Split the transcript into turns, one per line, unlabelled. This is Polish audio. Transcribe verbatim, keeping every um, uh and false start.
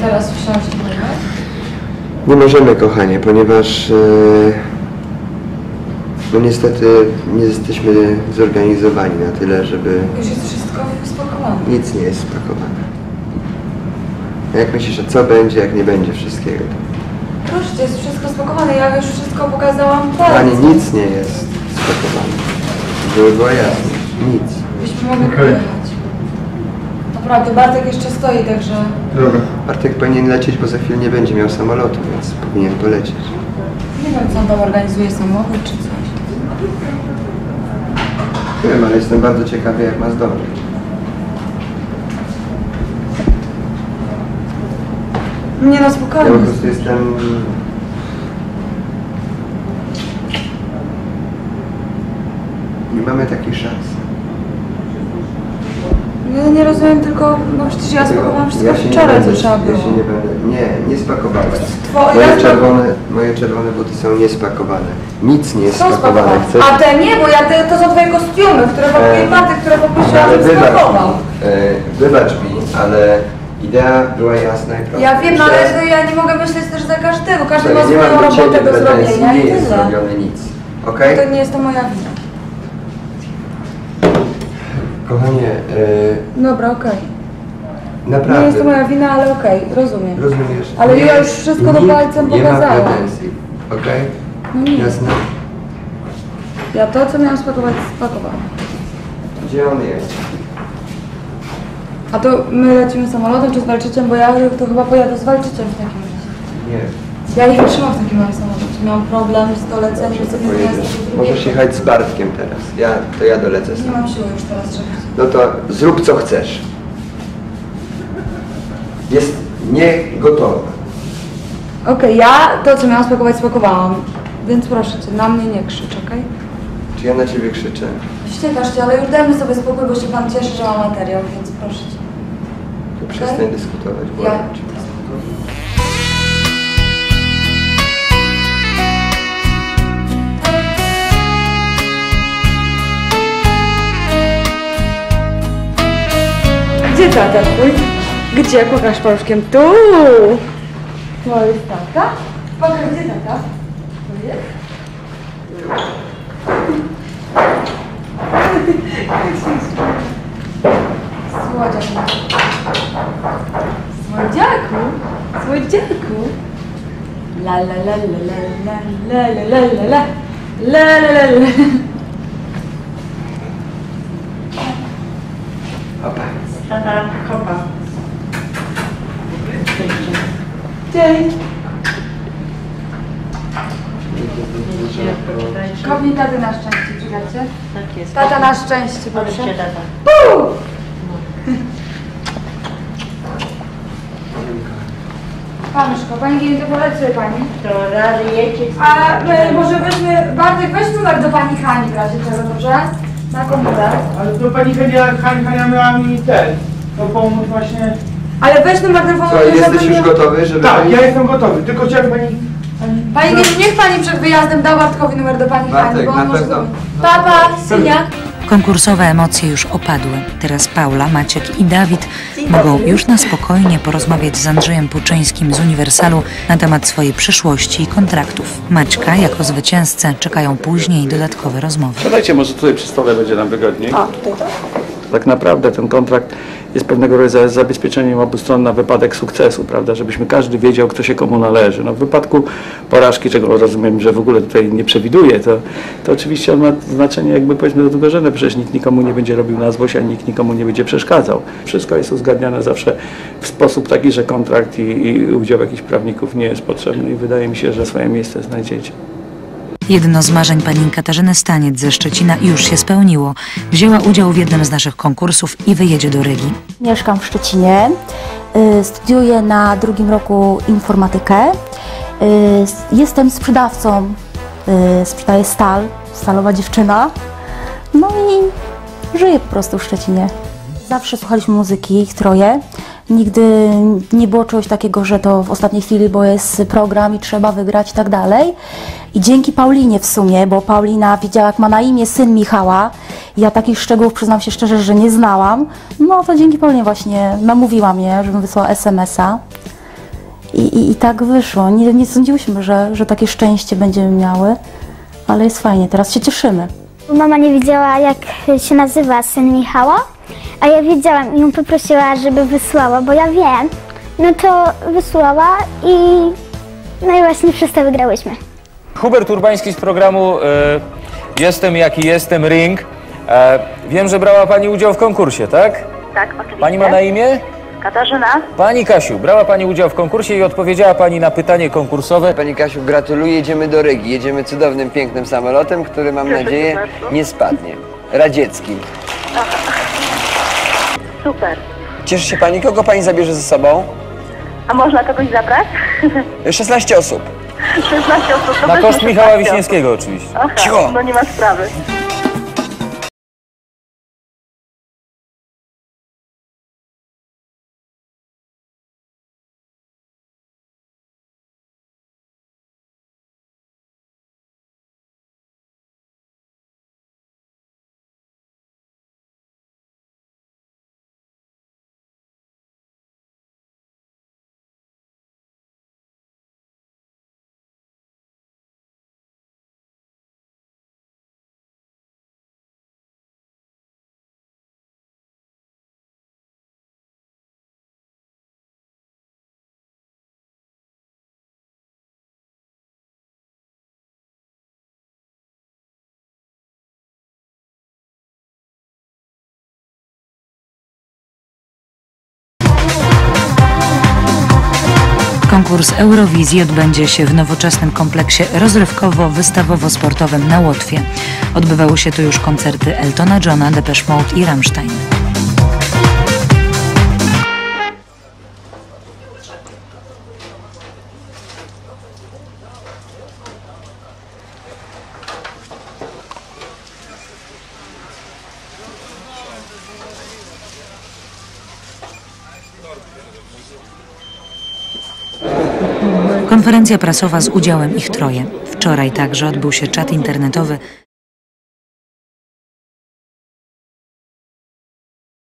teraz wsiąść i pojechać?
Nie możemy, kochanie, ponieważ yy, no niestety nie jesteśmy zorganizowani na tyle, żeby...
Już jest wszystko spakowane.
Nic nie jest spakowane. A jak myślisz, a co będzie, jak nie będzie wszystkiego?
Proszę, jest wszystko spakowane, ja już wszystko pokazałam teraz.
Kochanie, nic nie jest spakowane. Żeby było jasne. Nic.
Byśmy mogli okay. pojechać. Naprawdę, Bartek jeszcze stoi, także...
Dobra. Bartek powinien lecieć, bo za chwilę nie będzie miał samolotu, więc powinien polecieć.
Nie wiem, co on tam organizuje, samochód czy coś.
Nie wiem, ale jestem bardzo ciekawy, jak ma zdążyć.
Nie no, spokojnie.
Ja po prostu jestem... Nie mamy takiej szansy.
Ja nie rozumiem, tylko, no przecież ja spakowałam wszystko
ja
wczoraj, co trzeba było.
Ja się nie będę, nie, nie spakowałeś.
Twoje
Moje czerwone, moje czerwone buty są niespakowane. Nic nie jest
są
spakowane. Chcesz?
A te nie, bo ja te, to są twoje kostiumy, które pakuje e, Bartek, które poprosiłam, żebym spakował.
E, wybacz mi, ale idea była jasna i prosta.
Ja wiem, no, ale to ja nie mogę myśleć też za każdego. Każdy ma swoją
do
robotę do zrobienia
nie
i
jest
tyle.
zrobione nic. Okay?
To nie jest to moja wina.
Kochanie, e...
dobra, okej. Okay.
Naprawdę.
Nie jest to moja wina, ale okej, okay, rozumiem.
Rozumiesz?
Ale
nie,
ja już wszystko do palcem pokazałam.
Nie ma pretensji, okej? Okay?
No nie.
Jasne?
Ja to, co miałam spakować, spakowałam.
Gdzie on jest?
A to my lecimy samolotem czy z Walczyczem, bo ja to chyba pojadę z Walczyczem w takim razie.
Nie.
Ja nie wytrzymam w takim razie samolocie. Miałam problem z doleceniem, z jednego miasta do drugiego.
Możesz jechać z Bartkiem teraz. Ja, to ja dolecę sam.
Nie mam siły już teraz, żeby...
No to zrób co chcesz. Jest niegotowa.
Okej, okay, ja to, co miałam spakować, spakowałam. Więc proszę cię, na mnie nie krzycz, okej? Okay?
Czy ja na ciebie krzyczę?
Ściekasz cię, ale już dajmy sobie spokój, bo się pan cieszy, że ma materiał, więc proszę cię.
To przestań okay? dyskutować, bo
ja. Gdzie tata twój? Gdzie? Pokaż paluszkiem. Tu! To jest tata? Pokaż, gdzie tata? Tu jest? Słodziak. Słodziaku? Słodziaku? La la la la la la la la la la la la la la.
Hopa.
Tata, hopa.
Cześć. Kopnij taty na szczęście, czekajcie.
Tak jest.
Tata na szczęście, proszę.
Chodźcie, tata.
Puu! Panuszko, pani kiedy to polecuje pani?
To raz jecie.
A my może weźmy, Bartek, weź numer do pani Hani w razie czego, dobrze? Na komputer.
Ale to pani Hania, Hania miała mi ten, to pomóc właśnie...
Ale weź numer telefonu,
Co, jesteś już gotowy, żeby...
Tak,
pani...
ja jestem gotowy, tylko chciałem pani... Pani,
pani no... niech pani przed wyjazdem da Bartkowi numer do pani
Bartek,
Hani, bo on
na
może...
pewno.
Papa, synia.
Konkursowe emocje już opadły. Teraz Paula, Maciek i Dawid mogą już na spokojnie porozmawiać z Andrzejem Puczyńskim z Uniwersalu na temat swojej przyszłości i kontraktów. Maćka jako zwycięzcę czekają później dodatkowe rozmowy.
Siadajcie, może tutaj przy stole będzie nam wygodniej.
A, tutaj tak?
Tak naprawdę ten kontrakt jest pewnego rodzaju zabezpieczeniem obu stron na wypadek sukcesu, prawda, żebyśmy każdy wiedział, kto się komu należy. No, w wypadku porażki, czego rozumiem, że w ogóle tutaj nie przewiduje, to, to oczywiście on ma znaczenie jakby powiedzmy do drugorzędne, przecież nikt nikomu nie będzie robił na złość, ani nikt nikomu nie będzie przeszkadzał. Wszystko jest uzgadniane zawsze w sposób taki, że kontrakt i, i udział jakichś prawników nie jest potrzebny i wydaje mi się, że swoje miejsce znajdziecie.
Jedno z marzeń pani Katarzyny Staniec ze Szczecina już się spełniło. Wzięła udział w jednym z naszych konkursów i wyjedzie do Rygi.
Mieszkam w Szczecinie, studiuję na drugim roku informatykę. Jestem sprzedawcą, sprzedaję stal, stalowa dziewczyna. No i żyję po prostu w Szczecinie. Zawsze słuchaliśmy muzyki, ich troje. Nigdy nie było czegoś takiego, że to w ostatniej chwili, bo jest program i trzeba wygrać i tak dalej. I dzięki Paulinie w sumie, bo Paulina wiedziała, jak ma na imię syn Michała. Ja takich szczegółów, przyznam się szczerze, że nie znałam. No to dzięki Paulinie właśnie namówiła mnie, żebym wysłała es em es a. I, i, i tak wyszło. Nie, nie sądziłyśmy, że, że takie szczęście będziemy miały, ale jest fajnie, teraz się cieszymy.
Mama nie wiedziała, jak się nazywa syn Michała, a ja wiedziałam i ją poprosiła, żeby wysłała, bo ja wiem. No to wysłała i no i właśnie przez to wygrałyśmy.
Hubert Urbański z programu e, Jestem jaki jestem ring. E, wiem, że brała Pani udział w konkursie, tak?
Tak, oczywiście.
Pani ma na imię?
Katarzyna.
Pani Kasiu, brała Pani udział w konkursie i odpowiedziała Pani na pytanie konkursowe.
Pani Kasiu, gratuluję, jedziemy do Rygi. Jedziemy cudownym, pięknym samolotem, który mam
Cieszę się
nadzieję
bardzo.
nie spadnie. Radzieckim.
Super.
Cieszy się Pani, kogo Pani zabierze ze sobą?
A można kogoś zabrać?
szesnaście osób.
szesnaście osób. To
Na
też
koszt
nie
Michała
szesnaście
Wiśniewskiego oczywiście.
osób. Aha,
Cicho.
no nie ma sprawy.
Konkurs Eurowizji odbędzie się w nowoczesnym kompleksie rozrywkowo-wystawowo-sportowym na Łotwie. Odbywały się tu już koncerty Eltona Johna, Depeche Mode i Rammstein. Konferencja prasowa z udziałem ich troje. Wczoraj także odbył się czat internetowy